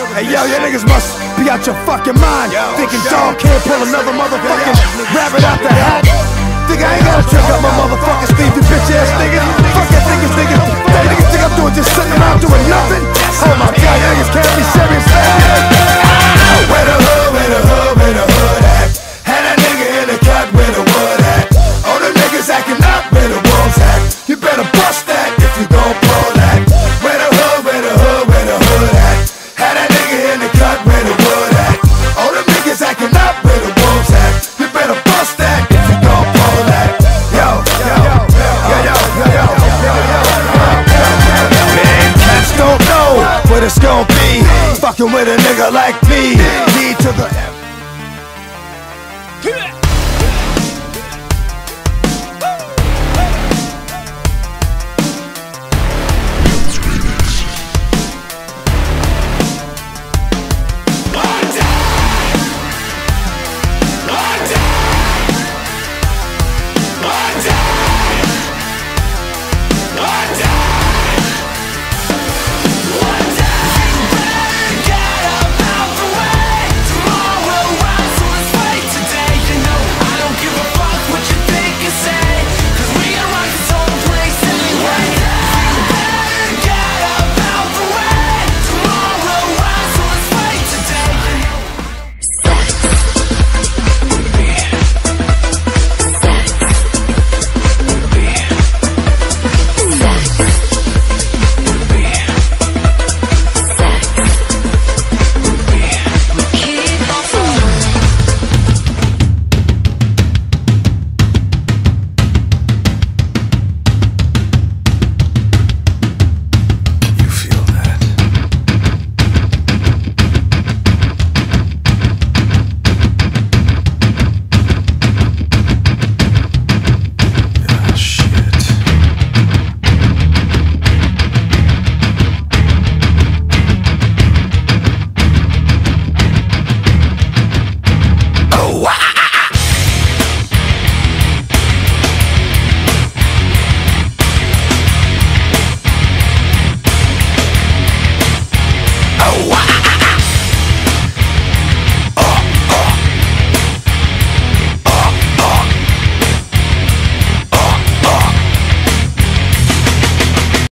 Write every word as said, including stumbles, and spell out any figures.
Hey yo, you niggas must be out your fucking mind, thinking dog can't pull another motherfucking rabbit out the hat. Think I ain't gotta trick up my motherfucking sleeve, you bitch ass niggas. Fuck that niggas, niggas. That niggas think I'm doing just sitting around doing nothing. Oh my god, you niggas can't be serious. Where the hood, where the hood, where the hood at? Had that nigga in the cut where the wood at. All the niggas acting up where the wolves at. You better bust that if you gon' pull that. Where the hood, where the hood, where the hood at? Had that nigga in the cut where the wood at. All the niggas acting up where the wolves at. You better bust that if you gon' pull that. Yo, yo, yo, yo, yo, yo, yo, yo. Man, cats don't know what it's gon' be. Fucking with a nigga like me. D to the